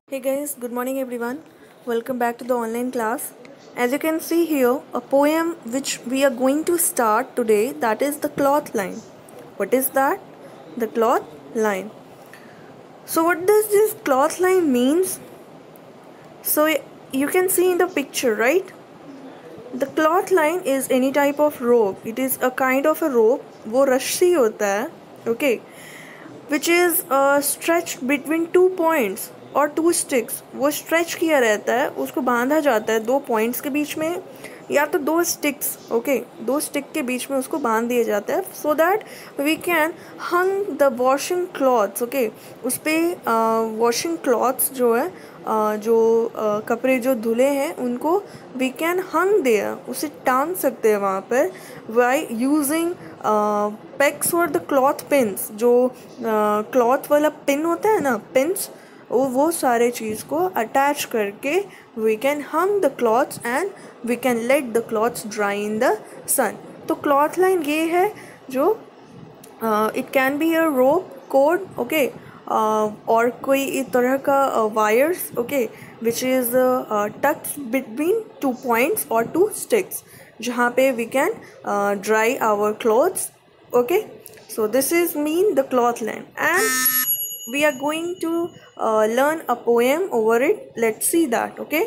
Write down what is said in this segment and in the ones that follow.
Hey guys, good morning everyone. Welcome back to the online class. As you can see here, a poem which we are going to start today, that is the cloth line. What is that? The cloth line. So what does this cloth line means? So you can see in the picture, right? The cloth line is any type of rope. It is a kind of a rope. वो रस्सी होता है, okay, which is stretched between 2 points और 2 sticks. वो stretch किया रहता है, उसको बांधा जाता है 2 points के बीच में या तो 2 sticks, ओके, 2 stick के बीच में उसको बांध दिया जाता है so that we can hung the washing clothes. Okay, उस पर वॉशिंग क्लॉथ्स जो है कपड़े जो धुले हैं उनको वी कैन हंग देयर, उसे टांग सकते हैं वहाँ पर बाई यूजिंग पेक्स और द क्लॉथ पिन्स. जो क्लॉथ वाला पिन होता है ना, पिन्स, वो सारे चीज़ को अटैच करके we can hung the clothes and we can let the clothes dry in the sun. तो क्लॉथ लाइन ये है जो it can be a rope, cord, okay, और कोई इस तरह का wires, okay, which is tucks between 2 points और 2 sticks जहाँ पे we can dry our clothes. Okay, so this is mean the cloth line and we are going to learn a poem over it. Let's see that. Okay,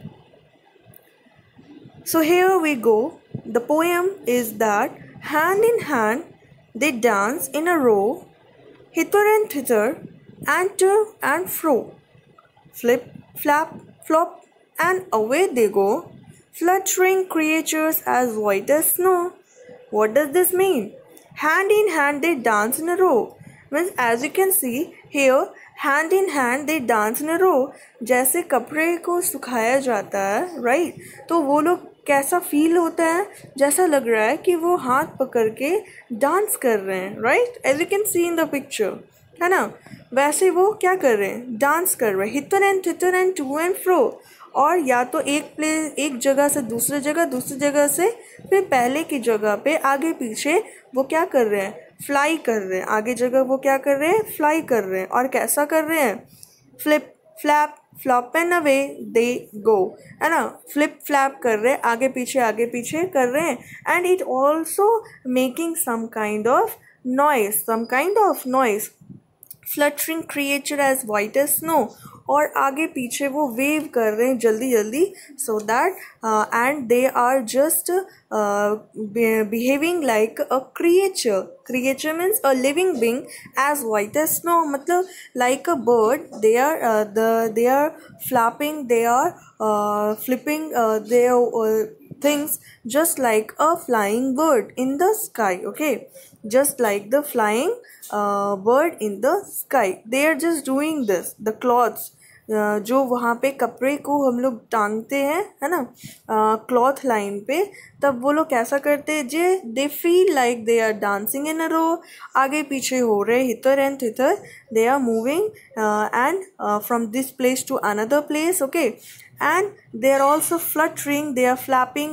so here we go. The poem is that hand in hand they dance in a row, hither and thither and to and fro, flip flap flop and away they go, fluttering creatures as white as snow. What does this mean? Hand in hand they dance in a row means, as you can see here, hand in hand they dance in a row. जैसे कपड़े को सुखाया जाता है, right, तो वो लोग कैसा फील होता है, जैसा लग रहा है कि वो हाथ पकड़ के डांस कर रहे हैं, right, as you can see in the picture, है ना. वैसे वो क्या कर रहे हैं, डांस कर रहे हैं, hither and to and fro, और या तो एक जगह से दूसरी जगह से फिर पहले की जगह पे आगे पीछे वो क्या कर रहे हैं, फ्लाई कर रहे हैं. आगे जगह वो क्या कर रहे हैं, फ्लाई कर रहे हैं. और कैसा कर रहे हैं, flip flap flop and away they go, है ना. फ्लिप फ्लैप कर रहे हैं, आगे पीछे कर रहे हैं. And it also making some kind of noise, fluttering creature as white as snow, और आगे पीछे वो वेव कर रहे हैं जल्दी so that and they are just behaving like a creature means a living being as white as snow, मतलब like a bird. They are flapping, they are flipping their things just like a flying bird in the sky. Okay, just like the flying bird in the sky, they are just doing this. The cloths जो वहाँ पे कपड़े को हम लोग टांगते हैं, है ना, क्लॉथ लाइन पे, तब वो लोग कैसा करते हैं, they feel like they are dancing in a row. आगे पीछे हो रहे, hither and thither, they are moving and from this place to another place. Okay, and they are also fluttering, they are flapping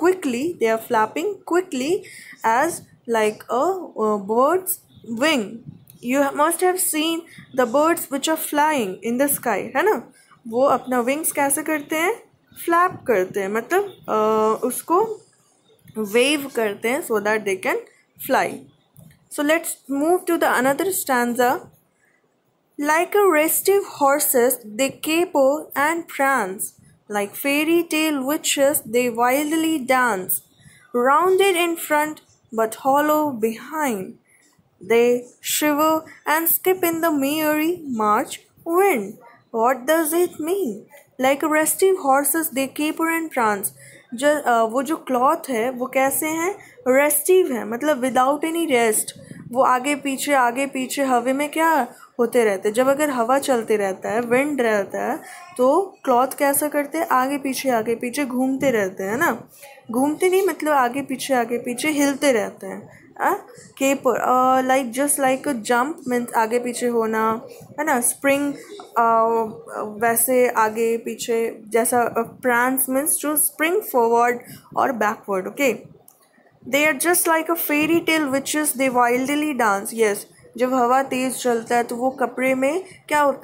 quickly as like a bird's wing. You must have seen the birds which are flying in the sky, है ना. वो अपना wings कैसे करते हैं, flap करते हैं, मतलब उसको wave करते हैं so that they can fly. So let's move to the another stanza. Like a restive horses, they caper and prance. Like fairy tale witches, they wildly dance. Rounded in front, but hollow behind. They shiver and skip in the merry March wind. What does it mean? Like a restive horses, they caper and prance. वो जो cloth है वो कैसे हैं, restive है, मतलब without any rest. वो आगे पीछे हवा में क्या होते रहते हैं. जब अगर हवा चलते रहता है, विंड रहता है, तो क्लॉथ कैसा करते हैं, आगे पीछे घूमते रहते हैं ना. घूमते नहीं, मतलब आगे पीछे हिलते रहते हैं. Caper like just like a jump means आगे पीछे होना, है ना. स्प्रिंग वैसे आगे पीछे, जैसा prance means to spring forward और backward. Okay, they are just like a fairy tale witches, they wildly dance. Yes, जब हवा तेज चलता है तो वो कपड़े में क्या होता है,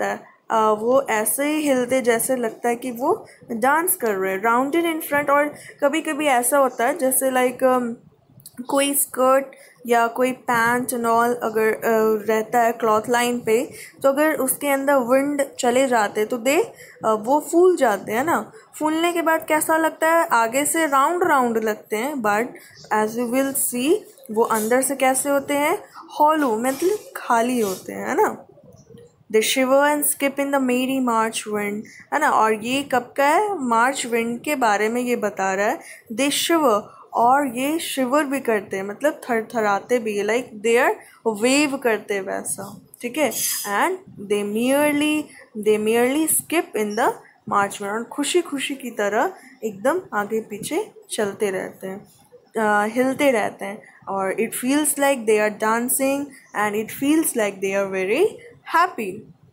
वो ऐसे ही हिलते जैसे लगता है कि वो डांस कर रहे हैं, राउंडेड इन फ्रंट। और कभी कभी ऐसा होता है जैसे लाइक कोई स्कर्ट या कोई पैंट एंड ऑल अगर रहता है क्लॉथ लाइन पे, तो अगर उसके अंदर विंड चले जाते तो वो फूल जाते हैं ना। फूलने के बाद कैसा लगता है, आगे से राउंड राउंड लगते हैं, but as you will see वो अंदर से कैसे होते हैं, हॉलो, मतलब खाली होते हैं, है ना। They shiver and skip in the merry March wind, है ना। और ये कब का है, मार्च विंड के बारे में ये बता रहा है। दे शिवर, और ये शिवर भी करते हैं, मतलब थरथराते भी, लाइक दे आर वेव करते वैसा, ठीक है। And they merely skip in the March wind, और खुशी खुशी की तरह एकदम आगे पीछे चलते रहते हैं, हिलते रहते हैं। और it feels like they are dancing and it feels like they are very happy.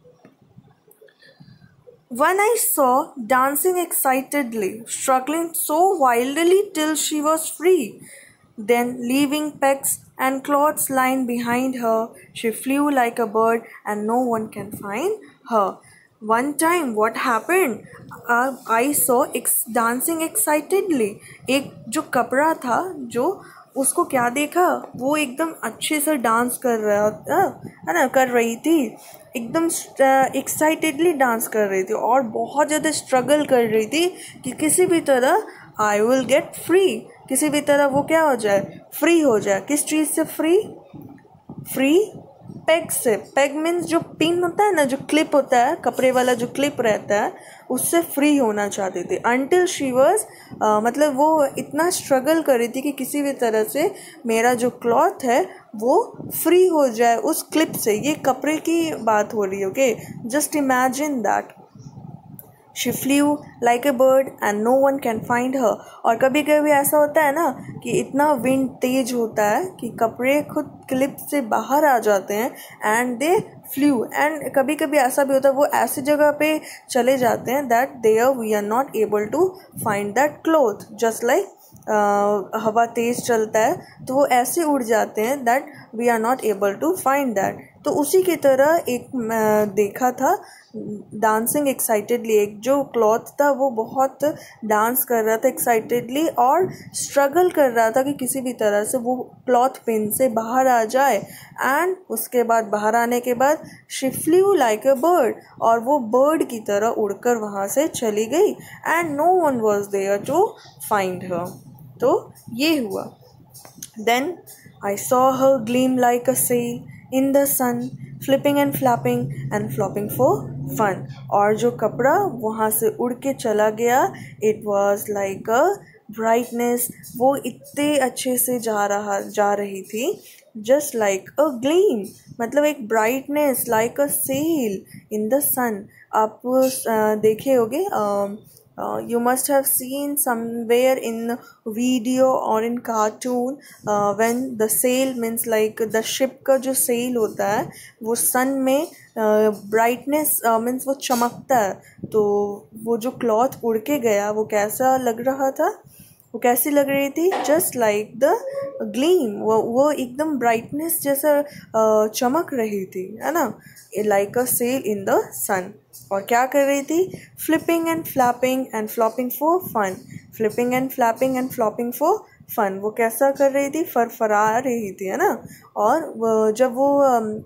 One I saw dancing excitedly, struggling so wildly till she was free. Then, leaving pegs and cloths lying behind her, she flew like a bird and no one can find her. One time, what happened? I saw dancing excitedly. एक जो कपड़ा था, जो उसको क्या देखा, वो एकदम अच्छे से डांस कर रहा था, है ना, कर रही थी, एकदम एक्साइटेडली डांस कर रही थी और बहुत ज़्यादा स्ट्रगल कर रही थी कि किसी भी तरह आई विल गेट फ्री, किसी भी तरह वो क्या हो जाए, फ्री हो जाए। किस चीज़ से फ्री? फ्री पेग से। पेग मीन्स जो पिन होता है ना, जो क्लिप होता है, कपड़े वाला जो क्लिप रहता है, उससे फ्री होना चाहती थी। अनटिल शी वॉज, मतलब वो इतना स्ट्रगल कर रही थी कि किसी भी तरह से मेरा जो क्लॉथ है वो फ्री हो जाए उस क्लिप से। ये कपड़े की बात हो रही है, okay. Just imagine that. She flew like a bird and no one can find her. और कभी कभी ऐसा होता है ना कि इतना विंड तेज होता है कि कपड़े खुद क्लिप से बाहर आ जाते हैं एंड दे फ्लू। एंड कभी कभी ऐसा भी होता है वो ऐसी जगह पे चले जाते हैं that there we are not able to find that cloth. Just like हवा तेज़ चलता है तो वो ऐसे उड़ जाते हैं that we are not able to find that. तो उसी की तरह एक देखा था डांसिंग एक्साइटेडली, एक जो क्लॉथ था वो बहुत डांस कर रहा था एक्साइटेडली और स्ट्रगल कर रहा था कि किसी भी तरह से वो क्लॉथ पिन से बाहर आ जाए। एंड उसके बाद बाहर आने के बाद she flew like a bird, और वो बर्ड की तरह उड़कर वहाँ से चली गई and no one was there to find her. तो ये हुआ। Then I saw her gleam like a sail in the sun, flipping and flapping and flopping for fun. और जो कपड़ा वहाँ से उड़ के चला गया, it was like a brightness, वो इतने अच्छे से जा रही थी, just like a gleam, मतलब एक brightness like a sail in the sun. आप देखे होगे, you must have seen somewhere in video or in cartoon when the sail means like the ship का जो sail होता है वो sun में brightness means वो चमकता है। तो वो जो cloth उड़ के गया वो कैसा लग रहा था, वो कैसी लग रही थी, जस्ट लाइक द ग्लीम, वो एकदम ब्राइटनेस जैसा चमक रही थी, है ना, like a sail in the sun. और क्या कर रही थी, flipping and flapping and flopping for fun, flipping and flapping and flopping for fun. वो कैसा कर रही थी, फरफरा रही थी, है ना। और जब वो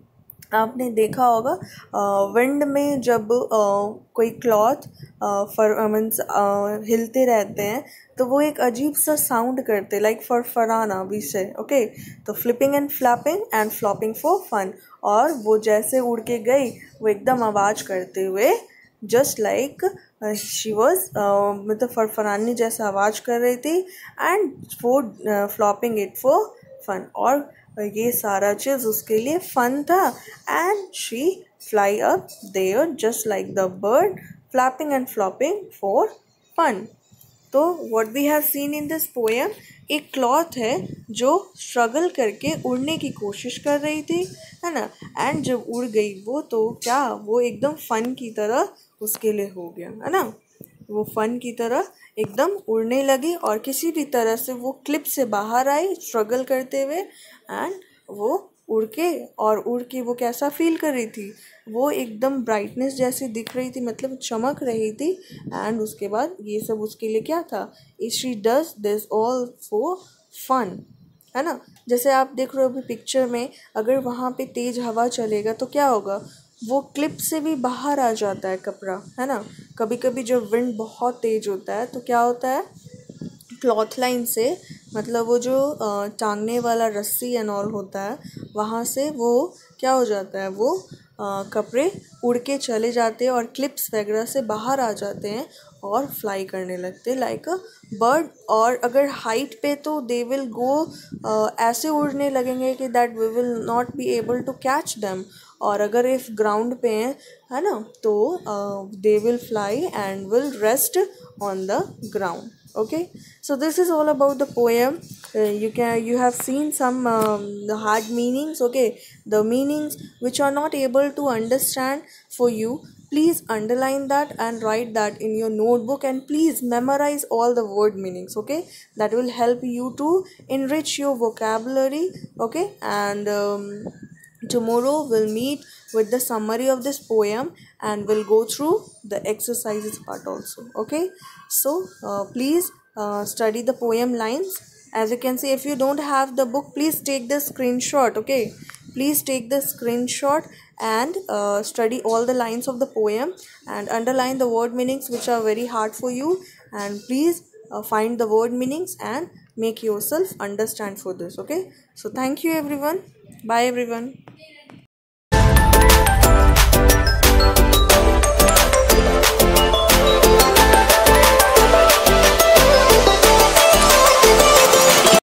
आपने देखा होगा विंड में जब कोई क्लॉथ मीन्स हिलते रहते हैं तो वो एक अजीब सा साउंड करते, लाइक फरफराना वी से, ओके। तो flipping and flapping and flopping for fun, और वो जैसे उड़ के गई वो एकदम आवाज़ करते हुए, जस्ट लाइक शी वॉज, मतलब फरफरानी जैसा आवाज़ कर रही थी, एंड वो फ्लॉपिंग इट फॉर फन, और ये सारा चीज़ उसके लिए फन था। And she fly up there just like the bird flapping and flopping for fun. तो what we have seen in this poem, एक क्लॉथ है जो स्ट्रगल करके उड़ने की कोशिश कर रही थी, है ना, एंड जब उड़ गई वो तो क्या, वो एकदम फन की तरह उसके लिए हो गया, है ना। वो फन की तरह एकदम उड़ने लगी और किसी भी तरह से वो क्लिप से बाहर आई स्ट्रगल करते हुए, एंड वो उड़ के, और उड़ के वो कैसा फील कर रही थी, वो एकदम ब्राइटनेस जैसी दिख रही थी, मतलब चमक रही थी। एंड उसके बाद ये सब उसके लिए क्या था, she does this all for fun, है ना। जैसे आप देख रहे हो अभी पिक्चर में, अगर वहाँ पे तेज हवा चलेगा तो क्या होगा, वो क्लिप से भी बाहर आ जाता है कपड़ा, है ना। कभी कभी जब विंड बहुत तेज होता है तो क्या होता है, क्लॉथ लाइन से, मतलब वो जो टांगने वाला रस्सी एंड ऑल होता है, वहाँ से वो क्या हो जाता है, वो कपड़े उड़ के चले जाते हैं और क्लिप्स वगैरह से बाहर आ जाते हैं और फ्लाई करने लगते हैं लाइक अ बर्ड। और अगर हाइट पे तो दे विल गो ऐसे उड़ने लगेंगे कि that we will not be able to catch them. और अगर इफ़ ग्राउंड पे है ना, तो they will fly and will rest on the ground. Okay, so this is all about the poem. You have seen some the hard meanings. Okay, the meanings which are not able to understand for you, please underline that and write that in your notebook, and please memorize all the word meanings. Okay, that will help you to enrich your vocabulary. Okay, and tomorrow we'll meet with the summary of this poem and we'll go through the exercises part also. Okay, so please study the poem lines. As you can see, if you don't have the book, please take the screenshot. Okay, please take the screenshot and study all the lines of the poem and underline the word meanings which are very hard for you, and please find the word meanings and make yourself understand for this. Okay, so thank you everyone. Bye everyone.